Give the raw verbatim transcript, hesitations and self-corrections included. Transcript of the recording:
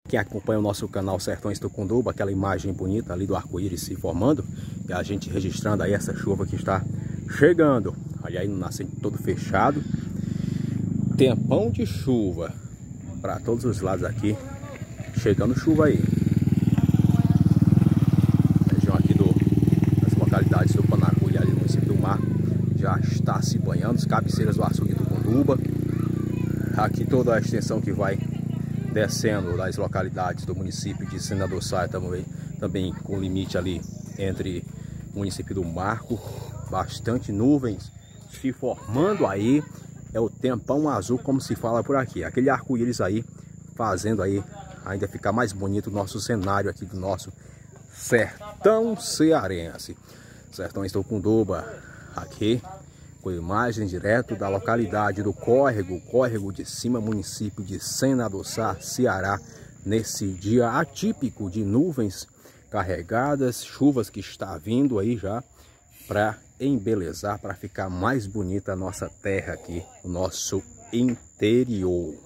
Quem acompanha o nosso canal Sertões Tucunduba, aquela imagem bonita ali do arco-íris se formando, e a gente registrando aí essa chuva que está chegando. Olha aí no nascente todo fechado. Tempão de chuva para todos os lados aqui. Chegando chuva aí. Região aqui do, das localidades do Panaculha, ali no município do Marco, já está se banhando. As cabeceiras do açude do Tucunduba. Aqui toda a extensão que vai descendo das localidades do município de Sena do Sá, também, também com limite ali entre o município do Marco. Bastante nuvens se formando aí. É o tempão azul, como se fala por aqui. Aquele arco-íris aí, fazendo aí ainda ficar mais bonito o nosso cenário aqui do nosso sertão cearense. Sertões Tucunduba, aqui com imagens direto da localidade do Córrego, Córrego de Cima, município de Sena do Sá, Ceará, nesse dia atípico de nuvens carregadas, chuvas que está vindo aí já para embelezar, para ficar mais bonita a nossa terra aqui, o nosso interior.